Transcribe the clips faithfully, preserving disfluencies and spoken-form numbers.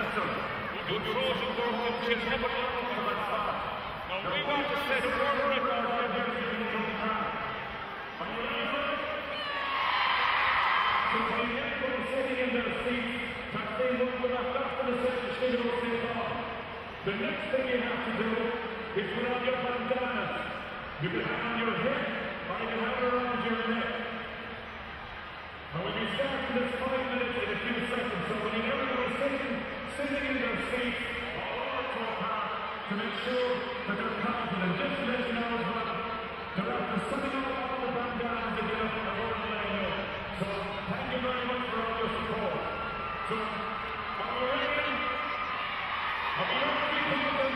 Now we want to set a world record for everything in Croke Park. Are you ready for it? So when you get people sitting in their seats, that they will go back after the second signal goes off. The next thing you have to do is put on your bandanas. You can have it on your head, or you can have it around your neck. And when you start in this five minutes in a few seconds, so when you get everyone sitting, sitting in their seats all over Croke Park, to make sure that they're confident, just to let you know as well, they're after setting up all the bandanas to get up and over the line. So thank you very much for all your support. So, are we ready? Are we ready, people?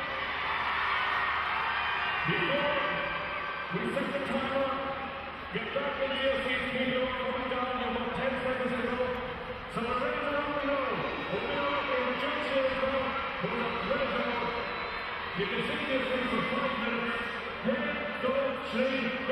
Before we set the timer, get back in your seats, people, coming down, you have ten seconds to go. So we're ready to rock and roll. We're going to rock and the judge here as well. We're ready to go. You can sit in your seats for five minutes. Ready, go, three, go.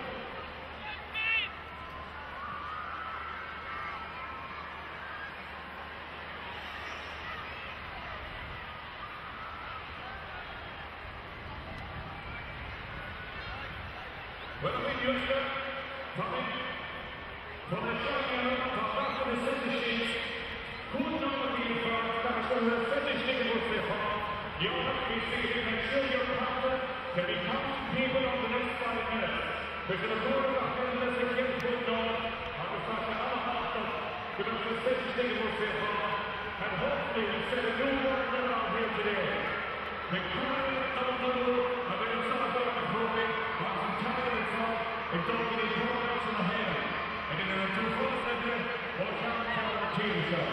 Well, we used to, coming from the shotgun up top after the center sheets, couldn't know what the first, that's when the center sheet was before. You have to be seated, make sure you're confident, to be counting people on the next five minutes. We're going to go to the headless again, good dog, on the fact that I'm a hot dog, because the center sheet was before. And hopefully we'll set a new world around here today. Victoria, Elmwood, and then it's not going to be broken, on some time and talk, it's all getting brought out from the head. And then there are two first again, or can't count the team shot.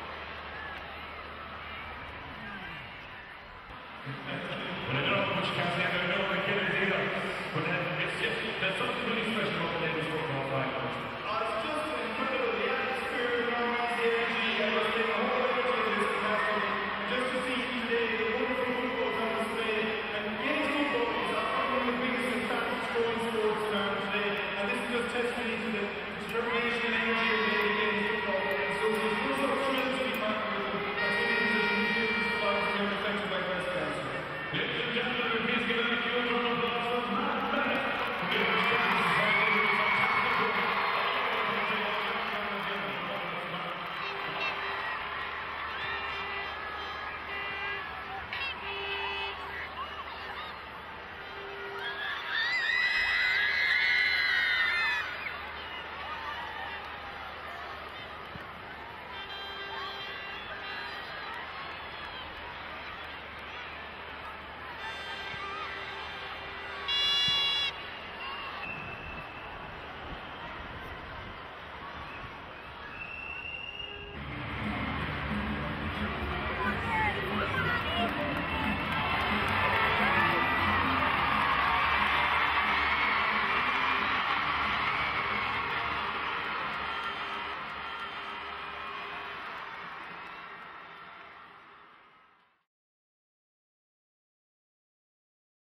Well, I don't know how much